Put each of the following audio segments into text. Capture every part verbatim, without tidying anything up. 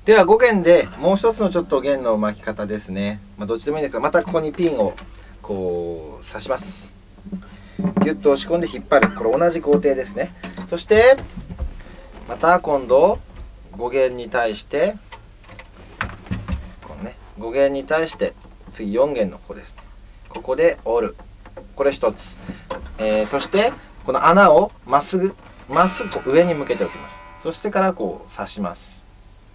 ではご弦でもう一つのちょっと弦の巻き方ですね。まあ、どっちでもいいんですが、またここにピンをこう刺します。ギュッと押し込んで引っ張る。これ同じ工程ですね。そしてまた今度ご弦に対してこのねご弦に対して次よん弦のここですね。ここで折る。これ一つ、えー、そしてこの穴をまっすぐまっすぐ上に向けておきます。そしてからこう刺します。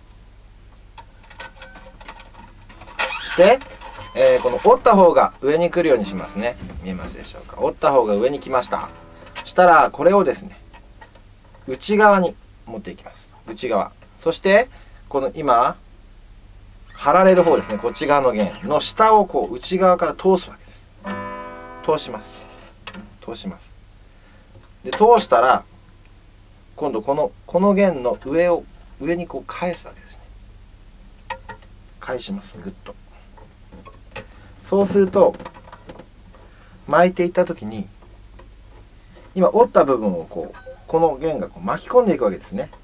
そして、えー、この折った方が上に来るようにしますね。見えますでしょうか。折った方が上に来ました。そしたらこれをですね内側に持っていきます。内側。そしてこの今貼られる方ですね、こっち側の弦の下をこう内側から通すわけです。通します通します。で通したら今度このこの弦の上を上にこう返すわけですね。返します。グッと。そうすると巻いていった時に今折った部分をこうこの弦がこう巻き込んでいくわけですね。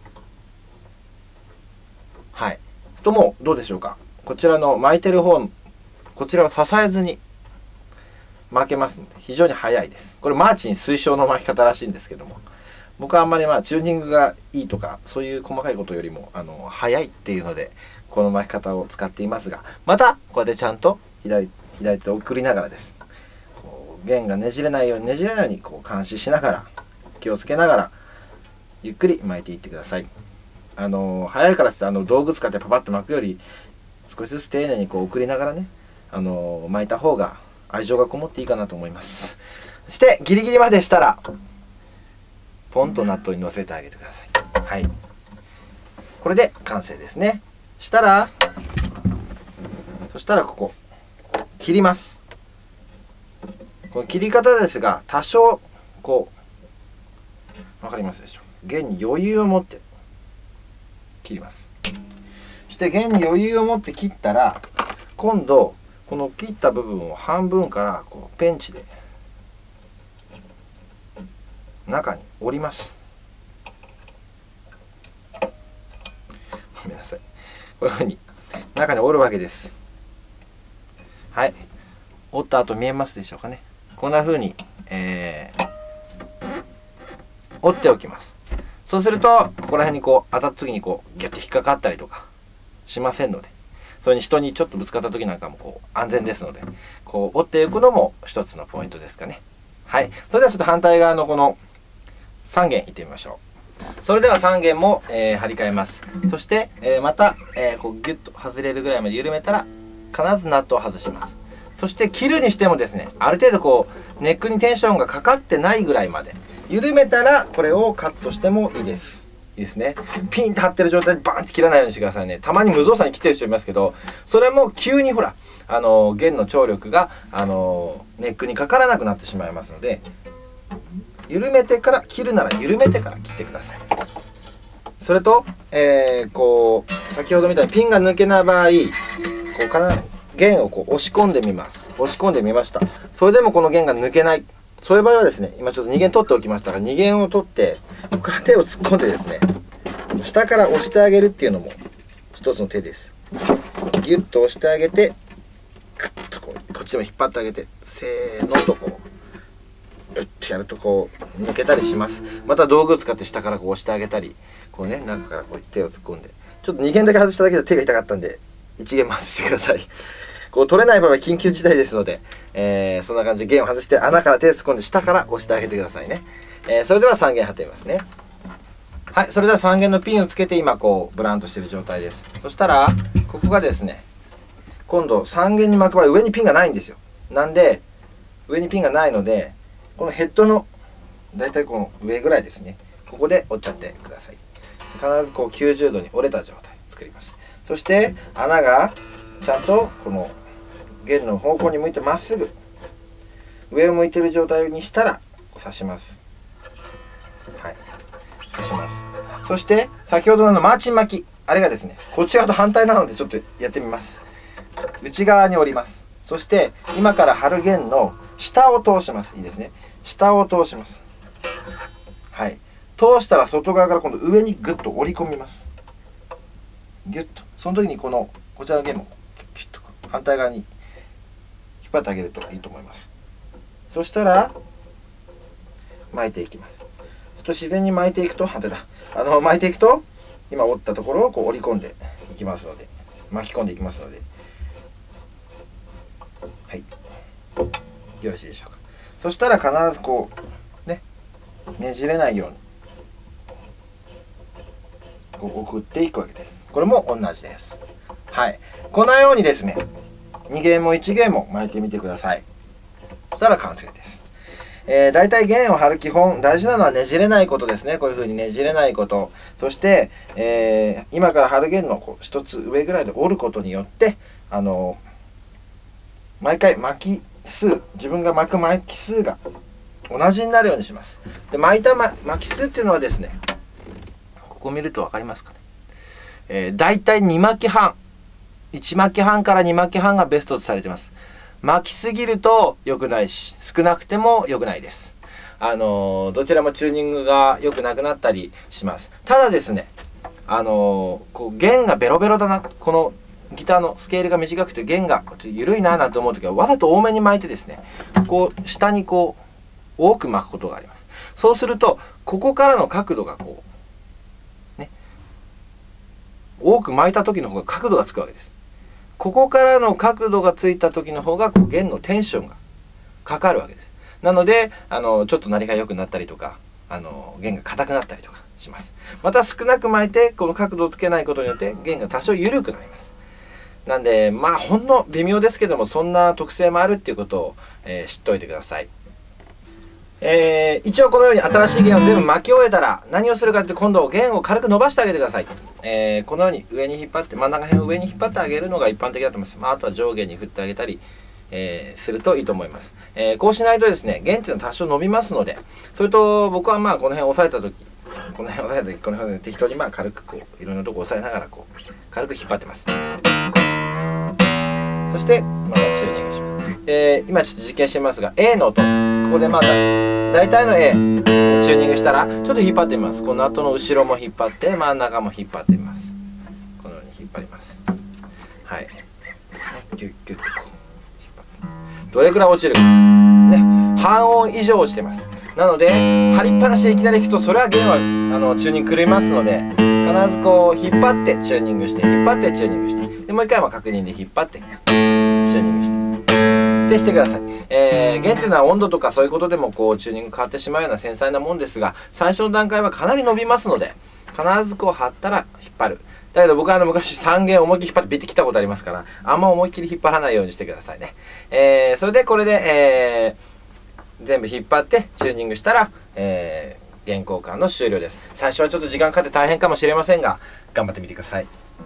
はい。ともうどうでしょうか。こちらの巻いてる方こちらを支えずに巻けますので非常に早いです。これマーチン推奨の巻き方らしいんですけども、僕はあんまりまあチューニングがいいとかそういう細かいことよりもあの早いっていうのでこの巻き方を使っていますが、またこうやってちゃんと左左手を送りながらです。こう弦がねじれないようにねじれないようにこう監視しながら気をつけながらゆっくり巻いていってください。あの早いからってあの道具使ってパパッと巻くより少しずつ丁寧にこう送りながらね、あの巻いた方が愛情がこもっていいかなと思います。そしてギリギリまでしたらポンとナットに乗せてあげてください。はい、これで完成ですね。したらそしたらここ切ります。この切り方ですが多少こう分かりますでしょう。弦に余裕を持って切ります。そして弦に余裕を持って切ったら今度この切った部分を半分からこうペンチで中に折ります。ごめんなさい。こういうふうに中に折るわけです。はい。折った後見えますでしょうかね。こんなふうに、えー、折っておきます。そうするとここら辺にこう当たった時にこうギュッと引っかかったりとかしませんので、それに人にちょっとぶつかった時なんかもこう安全ですので、こう折っていくのも一つのポイントですかね。はい。それではちょっと反対側のこのさん弦いってみましょう。それではさん弦も、えー、張り替えます。そして、えー、また、えー、こうギュッと外れるぐらいまで緩めたら必ずナットを外します。そして切るにしてもですね、ある程度こうネックにテンションがかかってないぐらいまで緩めたらこれをカットしてもいいです。いいですね。ピンって張ってる状態でバーンって切らないようにしてくださいね。たまに無造作に切ってる人いますけど、それも急にほらあの弦の張力があのネックにかからなくなってしまいますので、緩めてから切るなら緩めてから切ってください。それと、えー、こう先ほどみたいにピンが抜けない場合こうかな弦をこう押し込んでみます。押し込んでみました。それでもこの弦が抜けない、そういう場合はですね、今ちょっとに弦取っておきましたがに弦を取ってここから手を突っ込んでですね下から押してあげるっていうのも一つの手です。ギュッと押してあげてクッとこうこっちも引っ張ってあげてせーのとこううってやるとこう抜けたりします。また道具を使って下からこう押してあげたりこうね中からこう手を突っ込んで、ちょっとに弦だけ外しただけで手が痛かったんでいち弦回してください。こう取れない場合は緊急事態ですので、えー、そんな感じで弦を外して穴から手を突っ込んで下から押してあげてくださいね。えー、それではさん弦張ってみますね。はい、それではさん弦のピンをつけて今こうブランとしている状態です。そしたらここがですね今度さん弦に巻く場合上にピンがないんですよ。なんで上にピンがないのでこのヘッドのだいたいこの上ぐらいですね、ここで折っちゃってください。必ずこうきゅうじゅうどに折れた状態を作ります。そして穴がちゃんとこの弦の方向に向いてまっすぐ上を向いている状態にしたら刺します。はい、刺します。そして先ほどのマーチン巻き、あれがですねこっち側と反対なのでちょっとやってみます。内側に折ります。そして今から張る弦の下を通します。いいですね、下を通します。はい、通したら外側から今度上にグッと折り込みます。 ギュッと、その時にこのこちらの弦もキュッと反対側に引っ張ってあげるといいと思います。そしたら巻いていきます。すると自然に巻いていくと、反対だ、あの巻いていくと今折ったところをこう折り込んでいきますので、巻き込んでいきますので、はい、よろしいでしょうか。そしたら必ずこうね、ねじれないようにこう送っていくわけです。これも同じです。はい、このようにですね、に弦もいち弦も巻いてみてください。そしたら完成です。えー、大体弦を張る基本、大事なのはねじれないことですね。こういうふうにねじれないこと。そして、えー、今から張る弦のこう一つ上ぐらいで折ることによって、あのー、毎回巻き数、自分が巻く巻き数が同じになるようにします。で、巻いた、ま、巻き数っていうのはですね、ここ見ると分かりますかね。えー、大体に巻き半。いち巻き半からに巻き半がベストとされています。巻きすぎると良くないし、少なくても良くないです。あのー、どちらもチューニングが良くなくなったりします。ただですね、あのー、こう弦がベロベロだな、このギターのスケールが短くて弦が緩いななんて思う時はわざと多めに巻いてですね、こう下にこう多く巻くことがあります。そうするとここからの角度がこうね、多く巻いた時の方が角度がつくわけです。ここからの角度がついた時の方がこう弦のテンションがかかるわけです。なのであのちょっと鳴りが良くなったりとか、あの弦が硬くなったりとかします。また少なく巻いてこの角度をつけないことによって弦が多少緩くなります。なんでまあほんの微妙ですけども、そんな特性もあるっていうことを、えー、知っておいてください。えー、一応このように新しい弦を全部巻き終えたら何をするかって今度弦を軽く伸ばしてあげてください。えー、このように上に引っ張って、真ん中辺を上に引っ張ってあげるのが一般的だと思います。まあ、あとは上下に振ってあげたり、えー、するといいと思います。えー、こうしないとですね、弦っていうのは多少伸びますので、それと僕はまあこの辺を押さえた時、この辺を押さえた時、この辺を適当にまあ軽くこういろんなとこ押さえながらこう軽く引っ張ってます。そしてまたチューニングします。えー、今ちょっと実験してみますが、 A の音、ここでまだ大体の A チューニングしたらちょっと引っ張ってみます。この後の後ろも引っ張って、真ん中も引っ張ってみます。このように引っ張ります。はい、ギュッギュッとこう引っ張って、どれくらい落ちるかね、半音以上落ちてます。なので張りっぱなしでいきなり弾くとそれは弦はあのチューニング狂いますので、必ずこう引っ張ってチューニングして、引っ張ってチューニングして、でもう一回も確認で引っ張ってチューニングしてってしてください。えー、弦というのは温度とかそういうことでもこうチューニング変わってしまうような繊細なもんですが、最初の段階はかなり伸びますので、必ずこう張ったら引っ張る。だけど僕はあの昔さん弦思いっきり引っ張ってビッてきたことありますから、あんま思いっきり引っ張らないようにしてくださいね。えー、それでこれで、えー、全部引っ張ってチューニングしたら、えー、弦交換の終了です。最初はちょっと時間かかって大変かもしれませんが、頑張ってみてください。